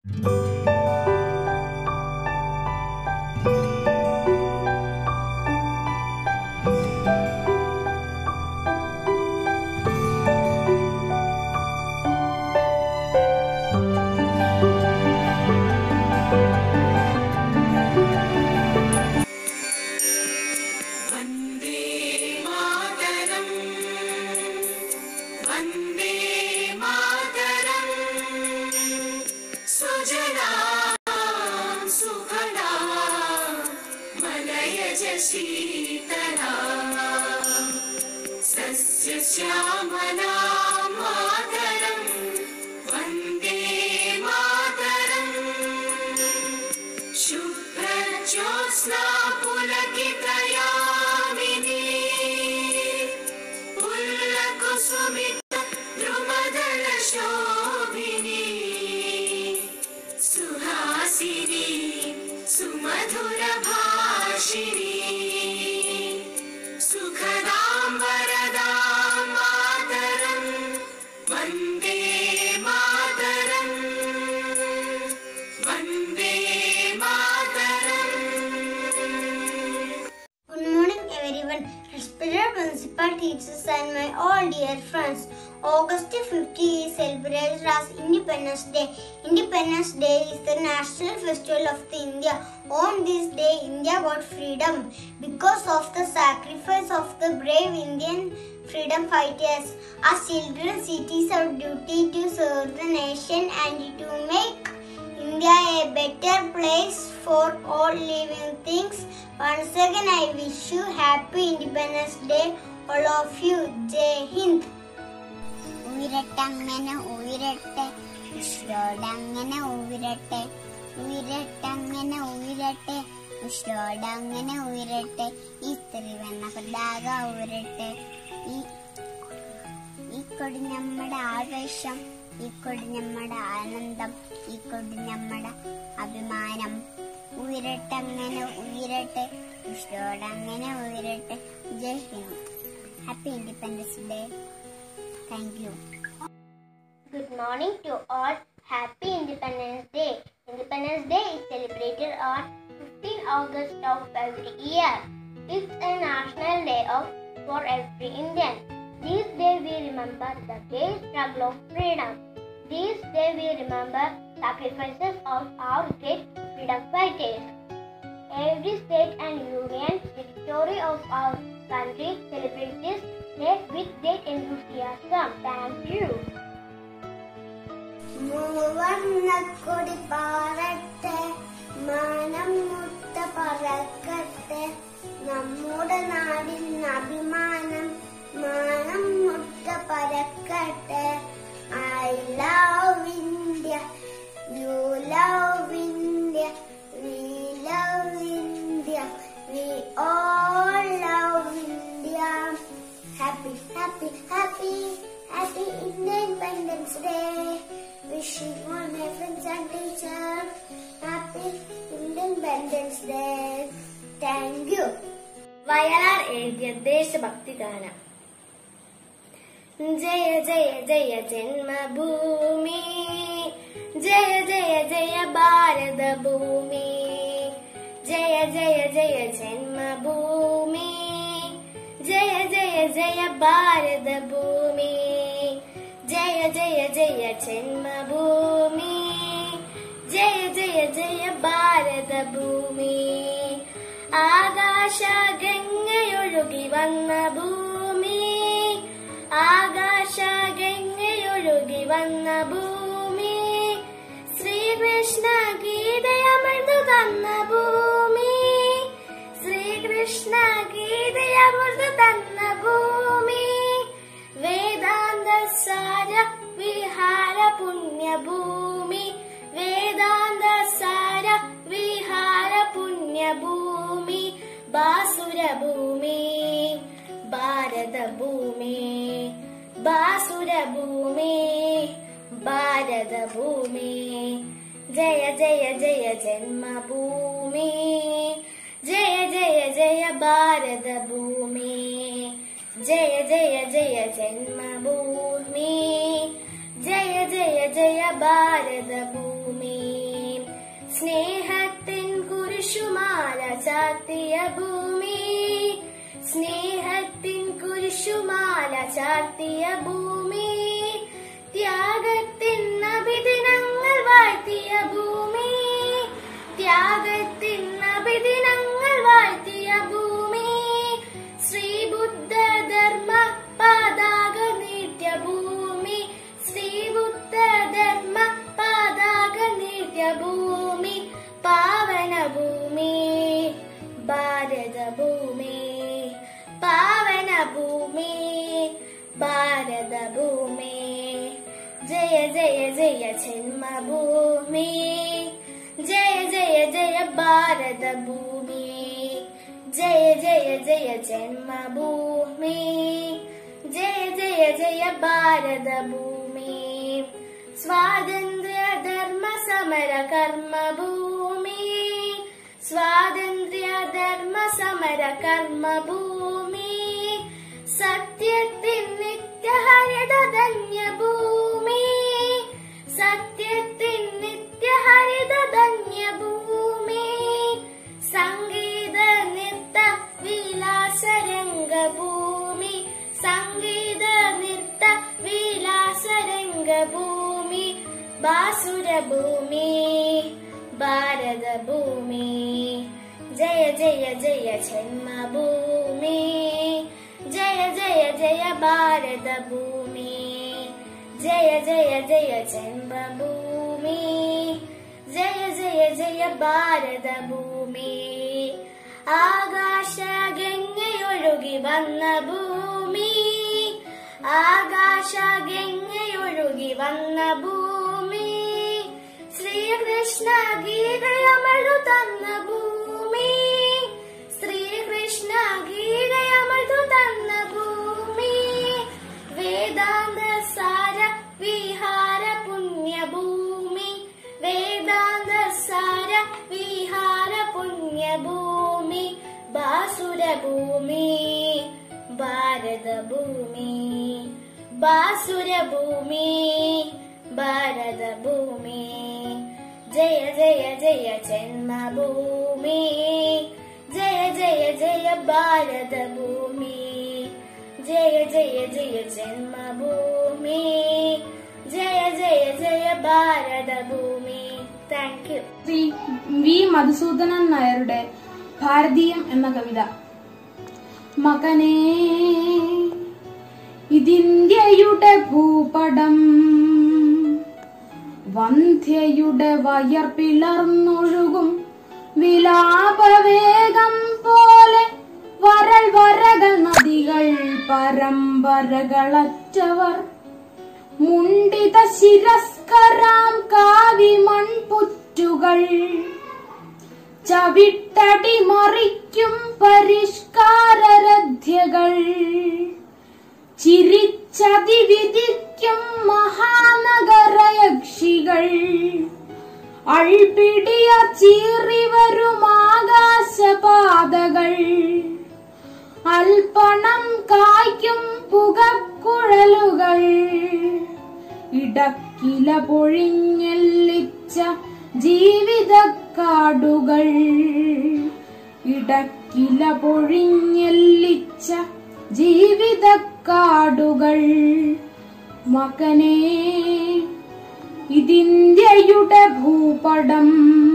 Principal, teachers and my all dear friends. August 15 is celebrated as Independence Day. Independence Day is the national festival of India. On this day, India got freedom because of the sacrifice of the brave Indian freedom fighters. As children, it is our duty to serve the nation and to make India a better place for all living things. Once again, I wish you happy Independence Day, all of you. Jai Hind. ഉയരട്ടങ്ങനെ ഉയരട്ടെ ഉഷ്രോടങ്ങനെ ഉയരട്ടെ ഉയരട്ടങ്ങനെ ഉയരട്ടെ ഉഷ്രോടങ്ങനെ ഉയരട്ടെ ഈ ത്രിവർണ്ണ പതാക ഉയരട്ടെ ഈ കൊടി നമ്മുടെ ആവേശം ഈ കൊടി നമ്മുടെ ആനന്ദം ഈ കൊടി നമ്മുടെ അഭിമാനം ഉയരട്ടങ്ങനെ ഉയരട്ടെ ഉഷ്രോടങ്ങനെ ഉയരട്ടെ Jai Hind. Happy independence day. Thank you. Good morning to all. Happy Independence Day. Independence Day is celebrated on 15 August of every year. It's a national day for every Indian. This day we remember the great struggle of freedom. This day we remember sacrifices of our great freedom fighters. Every state and union territory of our country celebrates this day with great enthusiasm. Thank you. മൂവർണ്ണക്കൊടി പാറട്ടെ മാനം മുട്ട പറക്കട്ടെ നമ്മുടെ നാടിൻ അഭിമാനം മാനം മുട്ട പറക്കട്ടെ. I love India, you love India, we love India, we all love India. Happy, happy, happy, happy Independence Day. Wishing all my friends and teachers happy Independence Day. Thank you. Vayalar എഴുതിയ ദേശഭക്തി ഗാനം. ജയ ജയ ജയ ജന്മഭൂമി ജയ ജയ ജയ ഭാരത ഭൂമി ജയ ജയ ജയ ജന്മഭൂമി ജയ ജയ ജയ ഭാരത ഭൂമി ജയ ജയ ജയ ജന്മഭൂമി ജയ ജയ ജയ ഭാരത ഭൂമി ആകാശ ഗംഗയൊഴുകി വന്ന ഭൂമി ആകാശ ഗംഗയൊഴുകി വന്ന ഭൂമി ശ്രീകൃഷ്ണ ഗീതയമൃതു തന്ന ഭൂമി ശ്രീകൃഷ്ണ ഗീതയമൃതു തന്ന ഭൂമി വേദാന്ത സാര വിഹാര പുണ്യഭൂമി വേദാന്ത സാര വിഹാര പുണ്യഭൂമി ബാസുരഭൂമി ഭാരതഭൂമി ബാസുരഭൂമി ഭാരതഭൂമി ജയ ജയ ജയ ജന്മഭൂമി ജയ ജയ ജയ ഭാരതഭൂമി ജയ ജയ ജയ ജന്മഭൂമി ജയ ജയ ജയ ഭാരതഭൂമി. ചാർത്തിയ ഭൂമി, സ്നേഹത്തിൻ കുരിശുമാല ചാർത്തിയ ഭൂമി, ത്യാഗത്തിൻ അഭിദിനങ്ങൾ വാഴ്ത്തിയ ഭൂമി, ത്യാഗത്തിൻ അഭിദിനങ്ങൾ വാഴ്ത്തിയ ഭൂമി, ശ്രീബുദ്ധ ധർമ്മ പതാക നീട്ടിയ ഭൂമി, ശ്രീബുദ്ധ ധർമ്മ പതാക നീട്ടിയ ഭൂമി, പാവന ഭൂമി ഭാരതഭൂമി, പാവന ഭൂമി ഭാരതഭൂമി, ജയ ജയ ജയ ജന്മഭൂമി, ജയ ജയ ജയ ഭാരതഭൂമി, ജയ ജയ ജയ ജന്മഭൂമി, ജയ ജയ ജയ ഭാരതഭൂമി, സ്വാതന്ത്ര്യ ധർമ്മ സമര കർമ്മഭൂമി, സ്വാതന്ത്ര്യ ധർമ്മ സമര കർമ്മഭൂമി, സത്യത്തിൻ നിത്യഹരിത ധന്യഭൂമി, സത്യത്തിൻ നിത്യഹരിത ധന്യഭൂമി, സംഗീത നൃത്ത വിലാസരംഗഭൂമി, സംഗീത നൃത്ത വിലാസരംഗഭൂമി, ബാസുരഭൂമി ഭാരതഭൂമി, ജയ ജയ ജയ ജന്മഭൂമി, ജയ ജയ ജയ ഭാരതഭൂമി, ജയ ജയ ജയ ജന്മഭൂമി, ജയ ജയ ജയ ഭാരതഭൂമി, ആകാശഗംഗയൊഴുകി വന്ന ഭൂമി, ആകാശഗംഗയൊഴുകി വന്ന ഭൂമി, ശ്രീകൃഷ്ണ ഗീതയമഴു തന്ന ഭൂമി, ശ്രീകൃഷ്ണ ഗീതയമഴു തന്ന ഭൂമി, വേദാന്ത സാര വിഹാര പുണ്യഭൂമി, വേദാന്ത സാര വിഹാര പുണ്യഭൂമി, ബാസുരഭൂമി ഭാരതഭൂമി, ബാസുരഭൂമി ഭാരതഭൂമി, ജയ ജയ ജയ ജന്മഭൂമി, ജയ ജയ ജയ ഭാരതഭൂമി, ജയ ജയ ജയ ജന്മഭൂമി, ജയ ജയ ജയ ഭാരതഭൂമി. Thank you. Sri V Madhusoodanan നായരുടെ ഭാരതീയം എന്ന കവിത. മകനേ, ഇതിന്ത്യയുടെ ഭൂപടം, വന്ധ്യയുടെ വയർ പിളർന്നൊഴുകും വിലാപവേഗം പോലെ, വരൾ വരകൾ നദികൾ പരമ്പരകളറ്റവർ, മുണ്ടിത ശിരസ്കരാം കാവി മൺപുറ്റുകൾ, ചവിട്ടടി മറിക്കും പരിഷ്കാരരഥ്യകൾ, ചിരിച്ചതി വിധിക്കും മഹാനഗരയക്ഷികൾ, അൾപിടിയ ചീറിവരും ആകാശപാതകൾ, അൽപ്പണം കായ്ക്കും പുകക്കുഴലുകൾ, ഇടക്കില പൊഴിഞ്ഞെല്ലിച്ച ജീവിതക്കാടുകൾ, ഇടക്കില പൊഴിഞ്ഞെല്ലിച്ച ജീവിതക്കാടുകൾ. മകനേ, ഇതിന്ത്യയുടെ ഭൂപടം,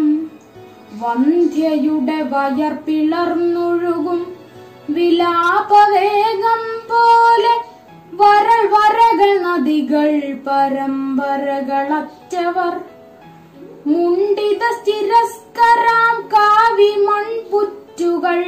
വന്ധ്യയുടെ വയർ പിളർന്നൊഴുകും വിലാപവേഗം പോലെ, വരൾ വരകൾ നദികൾ പരമ്പരകളറ്റവർ, മുണ്ടിത സ്ഥിരസ്കരാം കാവി മൺപുറ്റുകൾ,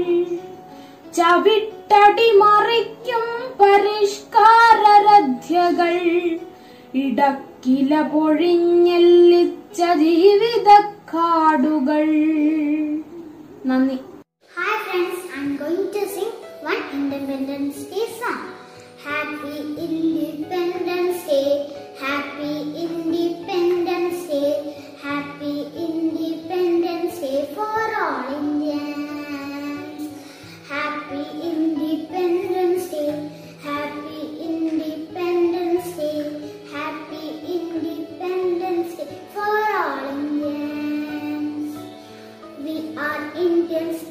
ചവിട്ടടി മറിക്കും പരിഷ്കാരരഥ്യകൾ, ഇടക്കില പൊഴിഞ്ഞെല്ലിച്ച ജീവിതക്കാടുകൾ. നന്ദി. Hi friends, I'm going to sing one Independence Day song. Happy Independence Day, Happy Independence Day, Happy Independence Day for all Indians. Happy Independence Day, Happy Independence Day, Happy Independence Day for all Indians. We are Indians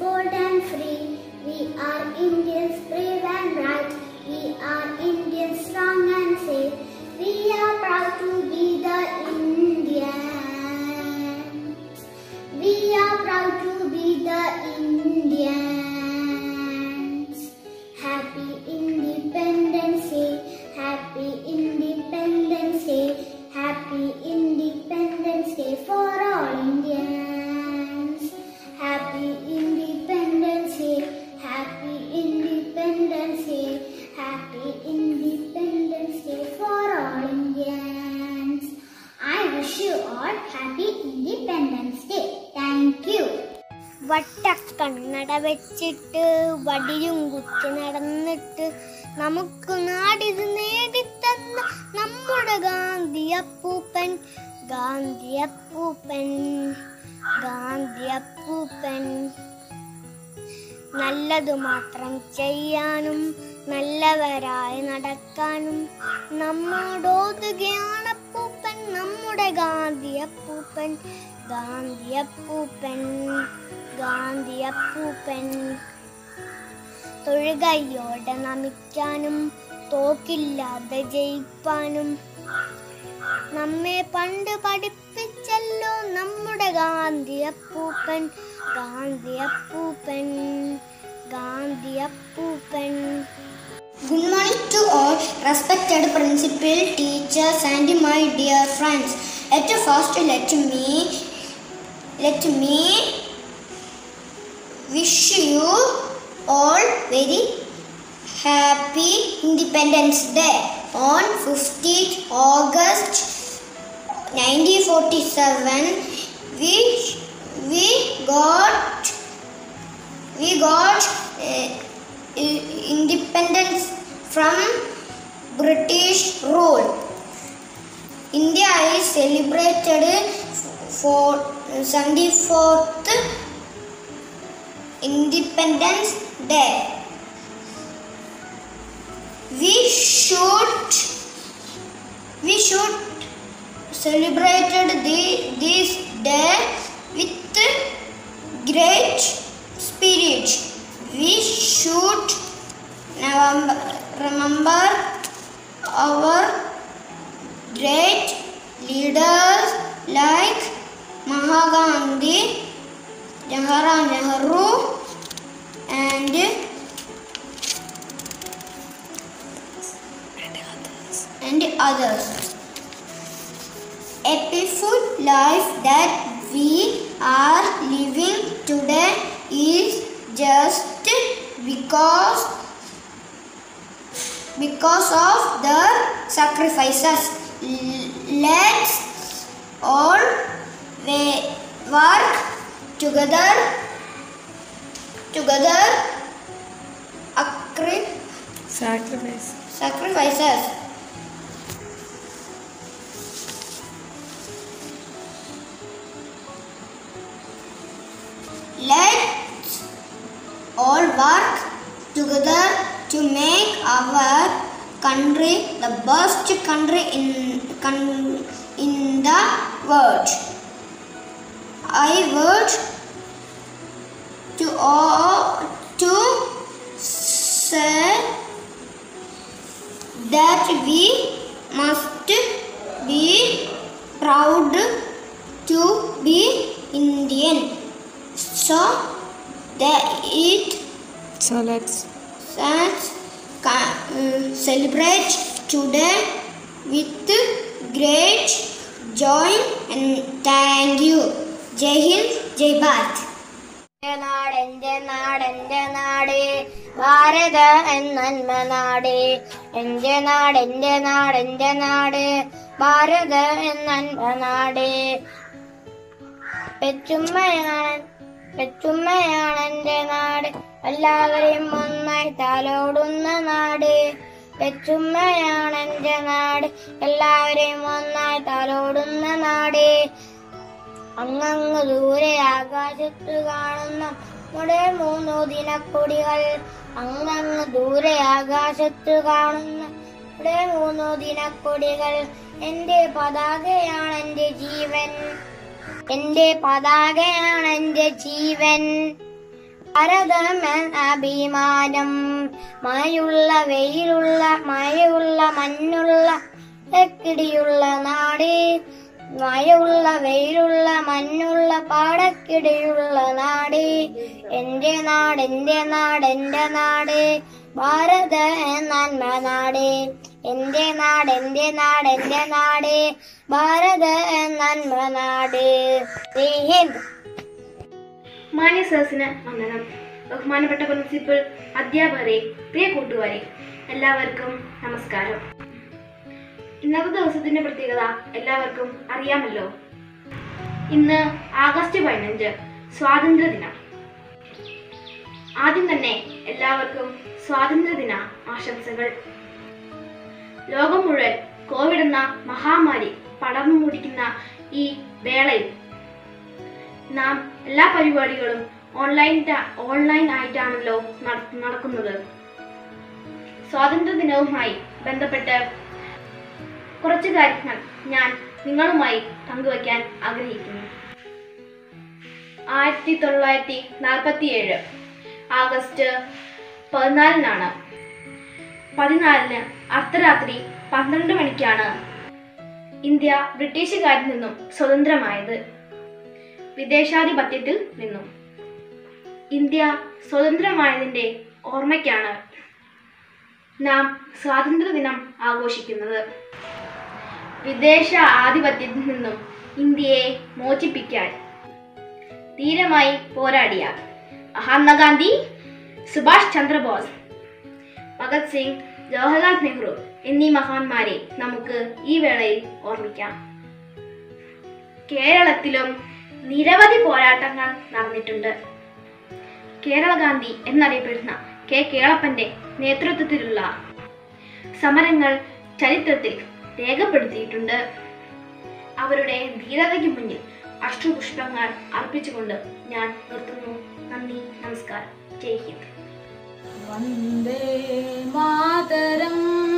We are Indians, brave and bright. We are Indians, strong and safe. We are proud to be the Indians. We are proud to be the Indians. Happy Independence Day. Happy Independence Day. Happy Independence Day for all Indians. Happy Independence Day. Happy Independence Day. Happy Independence Day for all Indians. I wish you all happy Independence Day. Thank you. വട്ടക്കണ്ണട വെച്ചിട്ട് വടിയും കുത്തി നടന്നിട്ട് നമുക്ക് നാടിത് നേടിത്തന്ന നമ്മുടെ ഗാന്ധിയപ്പൂപ്പൻ ഗാന്ധിയപ്പൂപ്പൻ ഗാന്ധിയപ്പൂപ്പൻ. നല്ലതു മാത്രം ചെയ്യാനും നല്ലവരായി നടക്കാനും നമ്മോടോതുകയാണപ്പൂപ്പൻ നമ്മുടെ ഗാന്ധിയപ്പൂപ്പൻ ഗാന്ധിയപ്പൂപ്പൻ ഗാന്ധിയപ്പൂപ്പൻ. തൊഴുകയോടെ നമിക്കാനും തോക്കില്ലാതെ ജയിപ്പാനും നമ്മെ പണ്ട് പഠിപ്പിച്ചല്ലോ നമ്മുടെ ഗാന്ധിയപ്പൂപ്പൻ ഗാന്ധിയപ്പൂപ്പൻ ഗാന്ധിയപ്പൂപ്പൻ. Good morning to all respected principal, teachers and my dear friends. At first let me wish you all very happy Independence Day. On 15th August 1947 we got independence from British rule. India is celebrated for 74th Independence Day. We should celebrate this day with great spirit. We should remember our great leaders like Mahatma Gandhi, Jawaharlal Nehru and others. A peaceful life that we are living today is just because of the sacrifices. Let's all work together sacrifices. Let's all work together to make our country the best country in the world. I would to say that we must be proud to be Indian. So let's celebrate today with great joy and thank you. Jai Hind, Jai Bharat. എന്റെ നാട് ഭാരത എന്നന്മ നാട്. എന്റെ നാട് ഭാരത എന്നന്മ നാട്. പെറ്റുമ്മയാണ് എന്റെ നാട്, എല്ലാവരെയും ഒന്നായി താലോടുന്ന നാട്. പെറ്റുമ്മയാണ് എന്റെ നാട്, എല്ലാവരെയും ഒന്നായി താലോടുന്ന നാട്. അങ്ങ് ദൂരെ ആകാശത്ത് കാണുന്ന നമ്മുടെ 3 ദിനക്കൊടികൾ. അങ്ങ് ദൂരെ ആകാശത്ത് കാണുന്ന നമ്മുടെ 3 ദിനക്കൊടികൾ. എന്റെ പതാകയാണ് എന്റെ ജീവൻ, എന്റെ പതാകയാണ് എന്റെ ജീവൻ. ഭാരതമെൻ അഭിമാനം. മഴയുള്ള വെയിലുള്ള മഴയുള്ള മഞ്ഞുള്ള കിടിയുള്ള നാട്. മഴയുള്ള വെയിലുള്ള മഞ്ഞുള്ള പാടക്കിടിയുള്ള നാട്. എന്റെ നാട് എന്റെ നാട് എന്റെ നാട് ഭാരത നന്മ നാട്. എന്റെ നാട് എന്റെ നാട് എന്റെ നാട് ഭാരത നന്മ നാട്. ജയ് ഹിന്ദ്. മാന്യ സദസ്സിന് വന്ദനം. ബഹുമാനപ്പെട്ട പ്രിൻസിപ്പൽ, അധ്യാപകരെ, പ്രിയ കൂട്ടുകാരെ, എല്ലാവർക്കും നമസ്കാരം. ഇന്നത്തെ ദിവസത്തിന്റെ പ്രത്യേകത എല്ലാവർക്കും അറിയാമല്ലോ. ഇന്ന് ആഗസ്റ്റ് 15 സ്വാതന്ത്ര്യദിനം. ആദ്യം തന്നെ എല്ലാവർക്കും സ്വാതന്ത്ര്യദിന ആശംസകൾ. ലോകം മുഴുവൻ കോവിഡ് എന്ന മഹാമാരി പടർന്നു മൂടിക്കുന്ന ഈ വേളയിൽ നാം എല്ലാ പരിപാടികളും ഓൺലൈൻ ആയിട്ടാണല്ലോ നടക്കുന്നത്. സ്വാതന്ത്ര്യദിനവുമായി ബന്ധപ്പെട്ട് കുറച്ച് കാര്യങ്ങൾ ഞാൻ നിങ്ങളുമായി പങ്കുവയ്ക്കാൻ ആഗ്രഹിക്കുന്നു. 1947 ആഗസ്റ്റ് 14 14 അർദ്ധരാത്രി 12 മണിക്കാണ് ഇന്ത്യ ബ്രിട്ടീഷുകാരിൽ നിന്നും സ്വതന്ത്രമായത്. വിദേശാധിപത്യത്തിൽ നിന്നും ഇന്ത്യ സ്വതന്ത്രമായതിന്റെ ഓർമ്മയ്ക്കാണ് നാം സ്വാതന്ത്ര്യദിനം ആഘോഷിക്കുന്നത്. വിദേശ ആധിപത്യത്തിൽ നിന്നും ഇന്ത്യയെ മോചിപ്പിക്കാൻ ധീരമായി പോരാടിയ മഹാത്മാഗാന്ധി, സുഭാഷ് ചന്ദ്രബോസ്, ഭഗത് സിംഗ്, ജവഹർലാൽ നെഹ്റു എന്നീ മഹാന്മാരെ നമുക്ക് ഈ വേളയിൽ ഓർമ്മിക്കാം. കേരളത്തിലും നിരവധി പോരാട്ടങ്ങൾ നടന്നിട്ടുണ്ട്. കേരള ഗാന്ധി എന്നറിയപ്പെടുന്ന കെ കേളപ്പന്റെ നേതൃത്വത്തിലുള്ള സമരങ്ങൾ ചരിത്രത്തിൽ രേഖപ്പെടുത്തിയിട്ടുണ്ട്. അവരുടെ ധീരതയ്ക്ക് മുന്നിൽ അശ്രുപുഷ്പങ്ങൾ അർപ്പിച്ചുകൊണ്ട് ഞാൻ നിർത്തുന്നു. നന്ദി, നമസ്കാരം. ജയ് ഹിന്ദ്. വന്ദേ മാതരം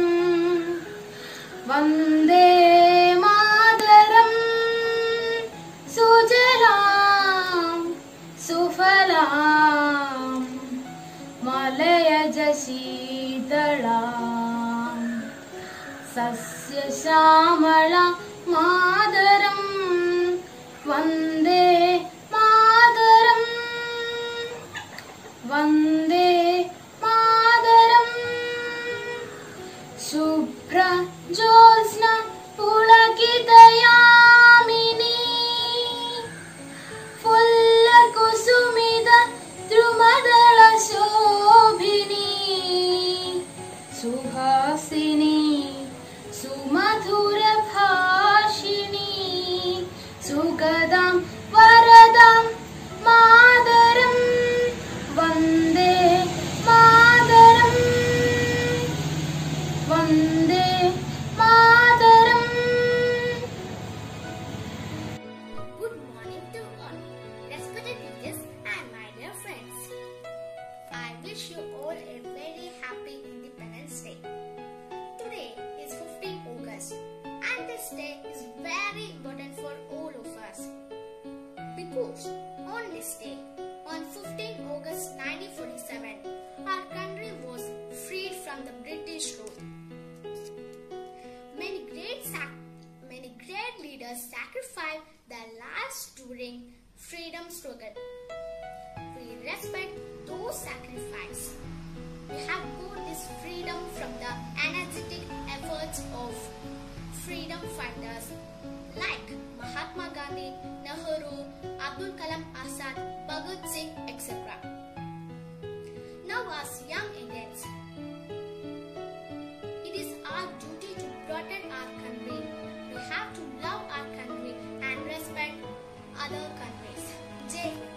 വന്ദേ മാതരം സുജലാം സുഫലാം മലയജ ശീതളാം സസ്യശ്യാമള മാതരം വന്ദേ മാതരം വന്ദേ മാതരം ശുഭ്ര Jyotsna പുളകിതയാമിനി ഫുല്ല കുസുമിത ദ്രുമദള ശോഭിനി Suhasini സുമധുര Bhashini സുഗദാം വരദാം Mataram Vande Mataram Vande Mataram. Good morning to all, respected teachers and my dear friends. I wish you all a very happy Independence Day. Today is 15 August and this day is very important for all of us. Because on this day, on 15 August 1947, our country was freed from the British rule. Many great leaders sacrificed their lives during freedom struggle. We respect those sacrifices. We have got this freedom from the energetic efforts of freedom fighters like Mahatma Gandhi, Nehru, Abdul Kalam Azad, Bhagat Singh, etc. Now as young Indians, it is our duty to protect our country. We have to love our country and respect other countries. Jai Hind.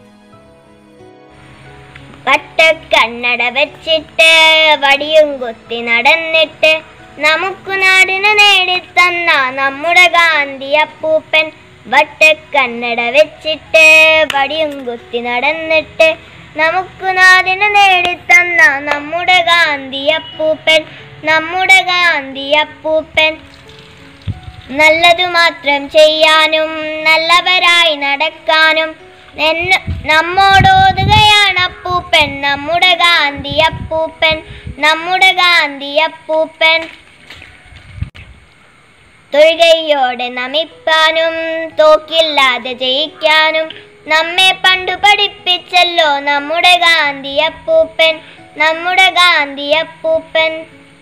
വട്ടക്കണ്ണട വെച്ചിട്ട് വടിയും കുത്തി നടന്നിട്ട് നമുക്ക് നാടിന് നേടിത്തന്ന നമ്മുടെ ഗാന്ധി അപ്പൂപ്പൻ. വട്ടക്കണ്ണട വെച്ചിട്ട് വടിയും കുത്തി നടന്നിട്ട് നമുക്ക് നാടിന് നേടിത്തന്ന നമ്മുടെ ഗാന്ധി അപ്പൂപ്പൻ, നമ്മുടെ ഗാന്ധി അപ്പൂപ്പൻ. നല്ലതു മാത്രം ചെയ്യാനും നല്ലവരായി നടക്കാനും നമ്മോടോതുകയാണ് അപ്പൂപ്പൻ, നമ്മുടെ ഗാന്ധി അപ്പൂപ്പൻ, നമ്മുടെ ഗാന്ധി അപ്പൂപ്പൻ. തൊഴുകയോടെ നമിപ്പാനും തോക്കില്ലാതെ ജയിക്കാനും നമ്മെ പണ്ടു പഠിപ്പിച്ചല്ലോ നമ്മുടെ ഗാന്ധി അപ്പൂപ്പൻ, നമ്മുടെ ഗാന്ധി അപ്പൂപ്പൻ.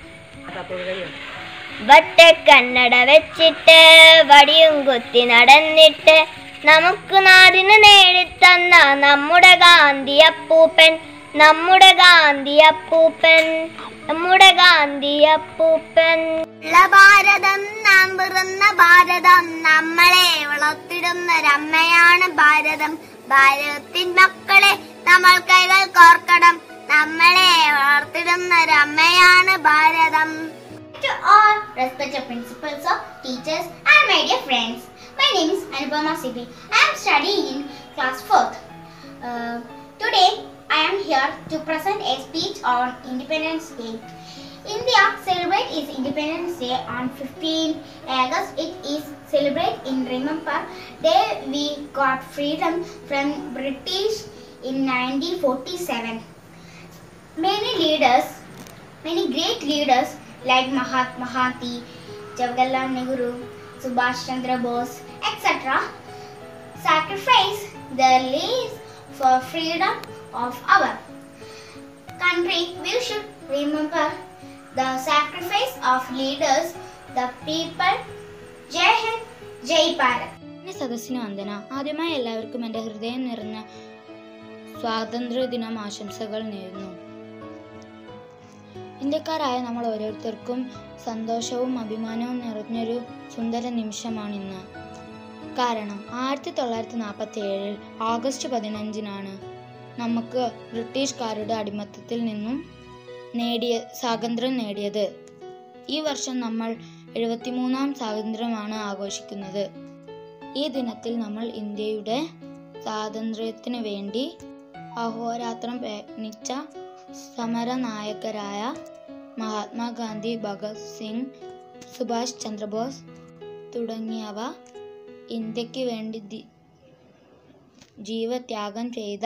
വട്ടക്കണ്ണട വെച്ചിട്ട് വടിയും കുത്തി നടന്നിട്ട് നമുക്ക് നാടിന് നേടിത്തന്ന നമ്മുടെ ഗാന്ധി അപ്പൂപ്പൻ, നമ്മുടെ ഗാന്ധി അപ്പൂപ്പൻ, നമ്മുടെ ഗാന്ധി അപ്പൂപ്പൻ. ഭാരതം നാം പിറന്ന ഭാരതം, നമ്മളെ വളർത്തിടുന്നൊരമ്മയാണ് ഭാരതം. ഭാരതത്തിൻ മക്കളെ നമ്മൾ കൈകൾ കോർക്കണം, നമ്മളെ വളർത്തിടുന്നൊരമ്മയാണ് ഭാരതം. To all respected principals, teachers and my dear friends, my name is Anupama Sibi. I am studying in class 4th. Today I am here to present a speech on Independence Day. India celebrates its Independence Day on 15 August. It is celebrated in remember day we got freedom from British in 1947. Many great leaders like Mahatma Gandhi, Jawaharlal Nehru, Subhash Chandra Bose, etc. sacrificed their lives for freedom of our country. We should remember the sacrifice of leaders, the people. Jai Hind, Jai Bharat. സദസ്സിന് വന്ദന. ആദ്യമായി എല്ലാവർക്കും എൻ്റെ ഹൃദയം നിറഞ്ഞ സ്വാതന്ത്ര്യ ദിനം ആശംസകൾ നേരുന്നു. ഇന്ത്യക്കാരായ നമ്മൾ ഓരോരുത്തർക്കും സന്തോഷവും അഭിമാനവും നിറഞ്ഞൊരു സുന്ദര നിമിഷമാണിന്ന്. കാരണം 1947 ഓഗസ്റ്റ് 15 നമുക്ക് ബ്രിട്ടീഷുകാരുടെ അടിമത്തത്തിൽ നിന്നും സ്വാതന്ത്ര്യം നേടിയത്. ഈ വർഷം നമ്മൾ 73ാം സ്വാതന്ത്ര്യമാണ് ആഘോഷിക്കുന്നത്. ഈ ദിനത്തിൽ നമ്മൾ ഇന്ത്യയുടെ സ്വാതന്ത്ര്യത്തിന് വേണ്ടി അഹോരാത്രം പ്രയത്നിച്ച സമര നായകരായ മഹാത്മാഗാന്ധി, ഭഗത് സിംഗ്, സുഭാഷ് ചന്ദ്രബോസ് തുടങ്ങിയവ ഇന്ത്യക്ക് വേണ്ടി ജീവത്യാഗം ചെയ്ത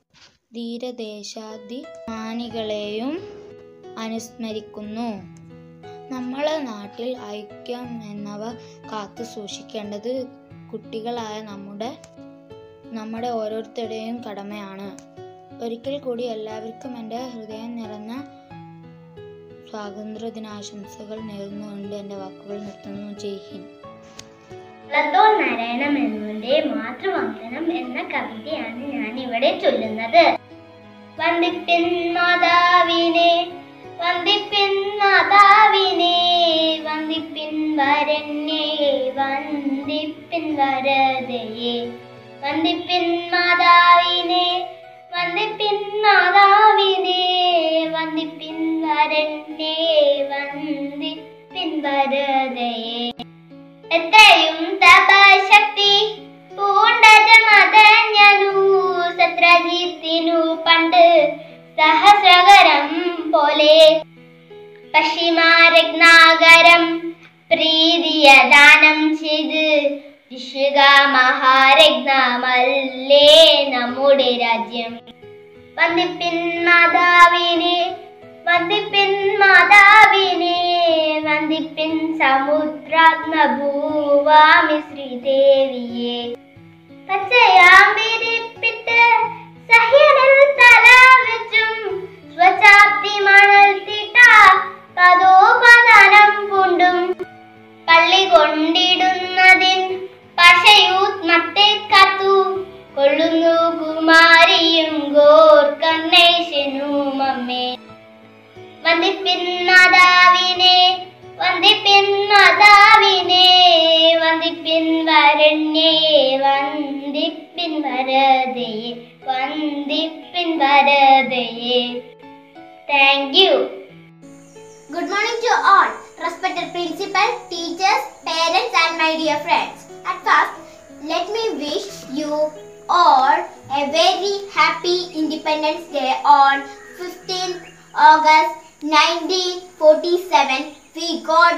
ധീരദേശാഭിമാനികളെയും അനുസ്മരിക്കുന്നു. നമ്മളെ നാട്ടിൽ ഐക്യം എന്നവ കാത്തു സൂക്ഷിക്കേണ്ടത് കുട്ടികളായ നമ്മുടെ ഓരോരുത്തരുടെയും കടമയാണ്. ഒരിക്കൽ കൂടി എല്ലാവർക്കും എൻ്റെ ഹൃദയം നിറഞ്ഞ സ്വാതന്ത്ര്യ ദിനാശംസകൾ നേർന്നുകൊണ്ട് എൻ്റെ വാക്കുകൾ നിർത്തുന്നു. ജയ് ഹിന്ദ്. വള്ളത്തോൾ നാരായണ മേനോന്റെ മാതൃവന്ദനം എന്ന കവിതയാണ് ഞാൻ ഇവിടെ ചൊല്ലുന്നത്. വന്ദിപ്പിൻ മാതാവിനെ, വന്ദിപ്പിൻ മാതാവിനെ, വന്ദിപ്പിൻ വരണ്യയെ, വന്ദിപ്പിൻ വരദയെ, വന്ദിപ്പിൻ മാതാവിനെ, വന്ദിപ്പിൻ മാതാവിനെ, വന്ദിപ്പിൻ വരണ്യയെ, വന്ദിപ്പിൻ വരദയെ. എത്രയും തപശക്തി പൂണ്ട ജമദന്യനു, സത്രജിത്തിനു പണ്ട് സഹസ്രകരം പോലെ, പശ്ചിമരത്നാകരം പ്രീതിയ ദാനം ചെയ്ത് ഋഷിക മഹാരത്നമല്ലേ നമ്മുടെ രാജ്യം. വന്ദിപ്പിൻ മാതാവിനെ, വന്ദിപ്പിൻ മാതാവിനെ, വന്ദിപ്പിൻ സമുദ്രാത്മഭൂവാമി ശ്രീദേവിയെ. പച്ചയാം വിരിപ്പിട്ട് സഹ്യനിൽ തല വെച്ചും സ്വചാപ്തി മണൽ തിട്ട പദോപദാനം പൂണ്ടും പള്ളി കൊണ്ടിടുന്നതിൻ പശയൂത്മത്തെ കാത്തു കൊള്ളുന്നു കുമാരിയും ഗോർക്കണ്ണേശനും അമ്മേ. വന്ദിപ്പിൻ മാതാവിനെ, വന്ദിപ്പിൻ മാതാവിനെ, വന്ദിപ്പിൻ വരണ്യയെ, വന്ദിപ്പിൻ വരദയെ, വന്ദിപ്പിൻ വരദയെ. Thank you. Good morning to all, respected principal, teachers, parents and my dear friends. At first, let me wish you all a very happy Independence Day on 15th August 1947. We got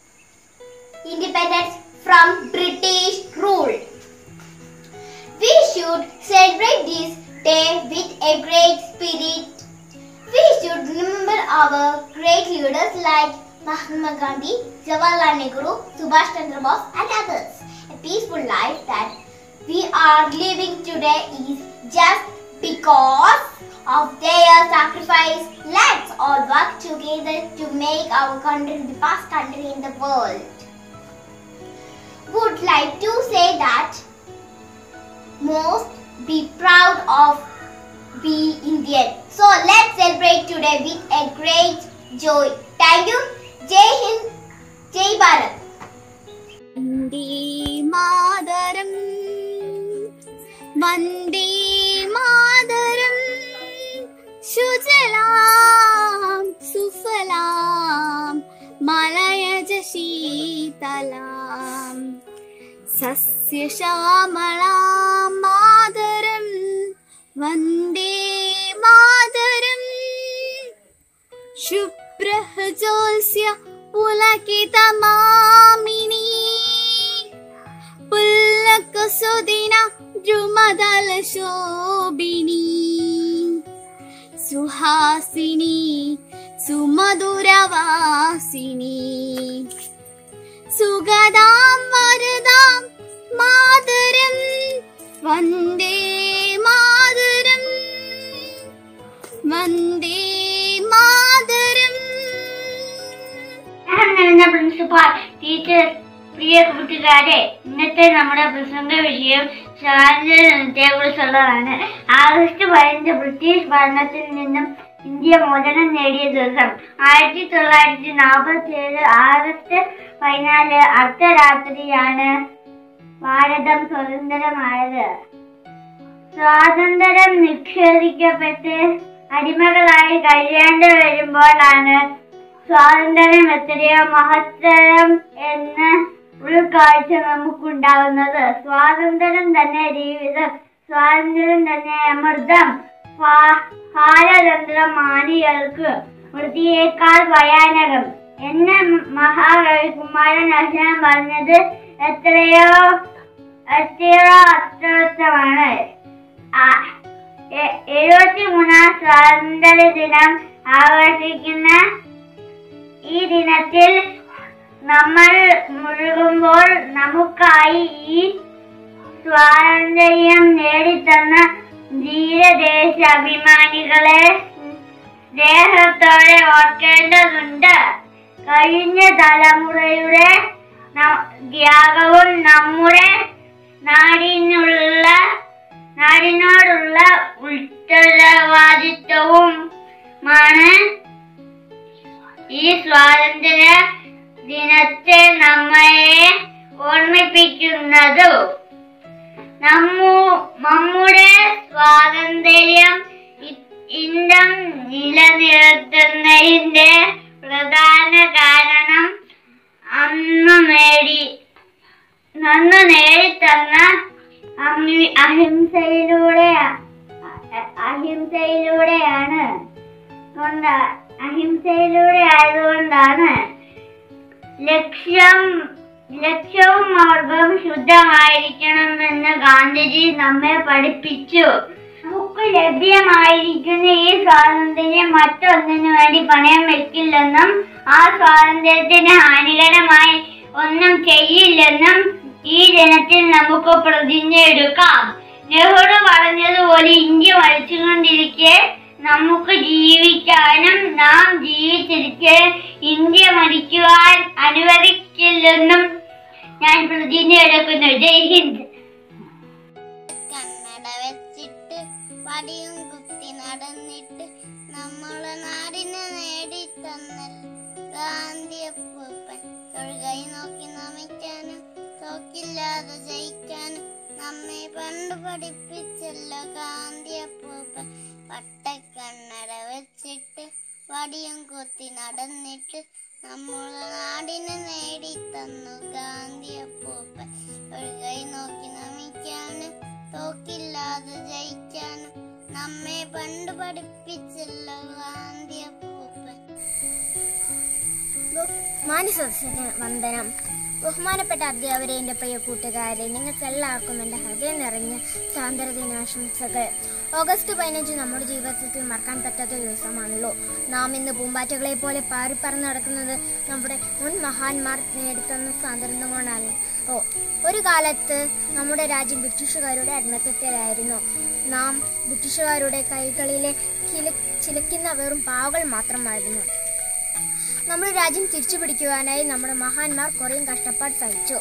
independence from British rule. We should celebrate this day with a great spirit. We should remember our great leaders like Mahatma Gandhi, Jawaharlal Nehru, Subhash Chandra Bose and others. A peaceful life that we are living today is just because of their sacrifice. Let's all work together to make our country the best country in the world. Would like to say that most be proud of be Indian. So let's celebrate today with a great joy. Thank you. Jai Hind, Jai Bharat. Vande Mataram, Vande Mataram, Sujalam, Sufalam, Malayaj Sheetalam, Sasya Shamalam Mataram, Vande Mataram, Shubrah Jolsya Pulakitamamini, Pullakasudina Drumadala Shobini, Suhasini Sumaduravasini, Sugadam Varadam Mataram, Vande Mataram, Vande Mataram. Principal teacher, പ്രിയ കൂട്ടുകാരെ, ഇന്നത്തെ നമ്മുടെ പ്രസംഗ വിഷയം സ്വാതന്ത്ര്യദിനത്തെ കുറിച്ചുള്ളതാണ്. August 15 British ഭരണത്തിൽ നിന്നും India മോചനം നേടിയ ദിവസം. 1947 ആഗസ്റ്റ് 14 അർദ്ധരാത്രിയാണ് ഭാരതം സ്വതന്ത്രമായത്. സ്വാതന്ത്ര്യം നിഷേധിക്കപ്പെട്ട് അടിമകളായി കഴിയേണ്ടി വരുമ്പോഴാണ് സ്വാതന്ത്ര്യം എത്രയോ മഹത്തരം എന്ന ഉൾക്കാഴ്ച നമുക്കുണ്ടാകുന്നത്. സ്വാതന്ത്ര്യം തന്നെ ജീവിതം, സ്വാതന്ത്ര്യം തന്നെ അമൃതം. ഭാരതന്ത്ര മാനികൾക്ക് വൃത്തിയേക്കാൾ ഭയാനകം എന്ന് മഹാകവി കുമാരനാശാൻ പറഞ്ഞത് എത്രയോ അർത്ഥവത്താണ്. 73ാം സ്വാതന്ത്ര്യ ദിനം ആഘോഷിക്കുന്ന ഈ ദിനത്തിൽ നമ്മൾ മുഴുകുമ്പോൾ നമുക്കായി ഈ സ്വാതന്ത്ര്യം നേടിത്തന്ന ധീരദേശാഭിമാനികളെ സ്നേഹത്തോടെ ഓർക്കേണ്ടതുണ്ട്. കഴിഞ്ഞ തലമുറയുടെ ത്യാഗവും നമ്മുടെ നാടിനോടുള്ള ഉത്തരവാദിത്വവുമാണ് ഈ സ്വാതന്ത്ര്യ ദിനത്തെ നമ്മെ ഓർമ്മിപ്പിക്കുന്നത്. നമ്മുടെ സ്വാതന്ത്ര്യം ഇന്ത്യ നിലനിർത്തുന്നതിന്റെ പ്രധാന കാരണം അന്ന് നേടിത്തന്ന അഹിംസയിലൂടെ ആയതുകൊണ്ടാണ്. ലക്ഷ്യവും മാർഗവും ശുദ്ധമായിരിക്കണമെന്ന് ഗാന്ധിജി നമ്മെ പഠിപ്പിച്ചു. നമുക്ക് ലഭ്യമായിരിക്കുന്ന ഈ സ്വാതന്ത്ര്യം മറ്റൊന്നിനു വേണ്ടി പണയം വെക്കില്ലെന്നും ആ സ്വാതന്ത്ര്യത്തിന് ഹാനികരമായി ഒന്നും ചെയ്യില്ലെന്നും ഈ ദിനത്തിൽ നമുക്ക് പ്രതിജ്ഞ എടുക്കാം. നെഹ്റു പറഞ്ഞതുപോലെ ഇന്ത്യ മരിച്ചുകൊണ്ടിരിക്കെ നമുക്ക് ജീവിക്കാനും നാം ജീവിച്ചിരിക്കെ ഇന്ത്യ മരിക്കുവാൻ അനുവദിക്കില്ലെന്നും ഞാൻ പ്രതിജ്ഞ എടുക്കുന്നു. ജയ് ഹിന്ദ്. കണ്ണട വെച്ചിട്ട് വടിയും കുത്തി നടന്നിട്ട് നമ്മളെ നാടിനെ നേടിത്തന്നൽ ഗാന്ധിയപ്പൂപ്പൻ. തൊഴുകൈ നോക്കി നമിക്കാനും തോക്കില്ലാതെ ജയിക്കാനും നമ്മെ പണ്ട് പഠിപ്പിച്ചല്ലോ ഗാന്ധിയപ്പൂപ്പൻ. പട്ടക്കണ്ണട വെച്ചിട്ട് വടിയും കുത്തി നടന്നിട്ട് നമ്മളെ നാടിനെ നേടിത്തന്നു ഗാന്ധിയപ്പൂപ്പൻ. തൊഴുകൈ നോക്കി നമിക്കാനും തോക്കില്ലാതെ ജയിക്കാനും നമ്മെ പണ്ട് പഠിപ്പിച്ചല്ലോ ഗാന്ധിയപ്പൂപ്പൻ. മാന്യസദസ്സിന് വന്ദനം. ബഹുമാനപ്പെട്ട അധ്യാപകരെ, എൻ്റെ പ്രിയ കൂട്ടുകാരെ, നിങ്ങൾക്ക് എല്ലാവർക്കും എൻ്റെ ഹൃദയം നിറഞ്ഞ സ്വാതന്ത്ര്യദിനാശംസകൾ. ഓഗസ്റ്റ് 15 നമ്മുടെ ജീവിതത്തിൽ മറക്കാൻ പറ്റാത്ത ദിവസമാണല്ലോ. നാം ഇന്ന് പൂമ്പാറ്റകളെ പോലെ പാറിപ്പറന്ന് നടക്കുന്നത് നമ്മുടെ മുൻ മഹാന്മാർ നേടിത്തന്ന സ്വാതന്ത്ര്യം കൊണ്ടാണ്. ഒരു കാലത്ത് നമ്മുടെ രാജ്യം ബ്രിട്ടീഷുകാരുടെ അടിമത്തത്തിലായിരുന്നു. നാം ബ്രിട്ടീഷുകാരുടെ കൈകളിലെ ചിലക്കുന്ന വെറും പാവകൾ മാത്രമായിരുന്നു. നമ്മുടെ രാജ്യം തിരിച്ചു പിടിക്കുവാനായി നമ്മുടെ മഹാന്മാർ കുറേയും കഷ്ടപ്പാട് സഹിച്ചു.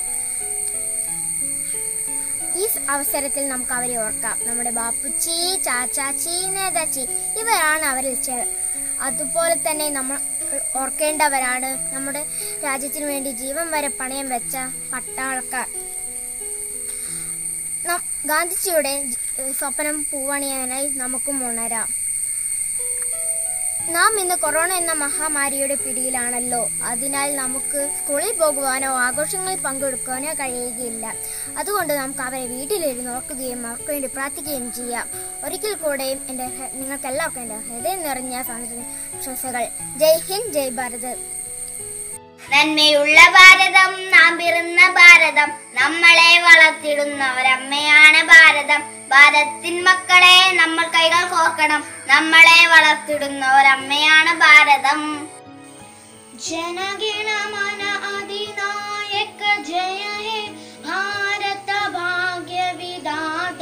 ഈ അവസരത്തിൽ നമുക്ക് അവരെ ഓർക്കാം. നമ്മുടെ ബാപ്പുച്ചി, ചാച്ചാച്ചി, നേതാച്ചി ഇവരാണ് അവരിൽ അതുപോലെ തന്നെ നമ്മൾ ഓർക്കേണ്ടവരാണ് നമ്മുടെ രാജ്യത്തിന് വേണ്ടി ജീവൻ വരെ പണയം വെച്ച പട്ടാളക്കാർ. ഗാന്ധിജിയുടെ സ്വപ്നം പൂവണിയാനായി നമുക്കും ഉണരാം. നാം ഇന്ന് കൊറോണ എന്ന മഹാമാരിയുടെ പിടിയിലാണല്ലോ. അതിനാൽ നമുക്ക് സ്കൂളിൽ പോകുവാനോ ആഘോഷങ്ങളിൽ പങ്കെടുക്കാനോ കഴിയുകയില്ല. അതുകൊണ്ട് നമുക്ക് അവരെ വീട്ടിലിരുന്ന് ഓർക്കുകയും അവർക്ക് വേണ്ടി പ്രാർത്ഥിക്കുകയും ചെയ്യാം. ഒരിക്കൽ കൂടെയും നിങ്ങൾക്ക് എല്ലാവർക്കും എൻ്റെ ഹൃദയം നിറഞ്ഞ ആശംസകൾ. ജയ് ഹിന്ദ്, ജയ് ഭാരത്. നന്മയുള്ള ഭാരതം, നാം പിറന്ന ഭാരതം, നമ്മളെ വളർത്തിടുന്ന ഒരമ്മയാണ് ഭാരതം. ഭാരതത്തിൻ മക്കളെ നമ്മൾ കൈകൾ കോർക്കണം, നമ്മളെ വളർത്തിടുന്ന ഒരമ്മയാണ് ഭാരതം. ജനഗണമന അധിനായക ജയ ഹേ ഭാരത ഭാഗ്യ വിധാത.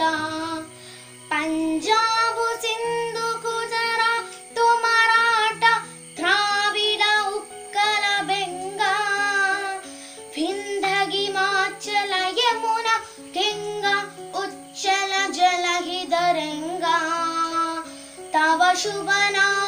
പഞ്ചാബ്, സിന്ധു, ഗുജറാത്ത്, മറാഠ, ദ്രാവിഡ, ഉത്കല, ബംഗ, വിന്ധ്യ, ഹിമാചല, യമുന, ഗംഗ, ഉജ്ജല, ജലഹിതരംഗ. തവ ശുഭനാ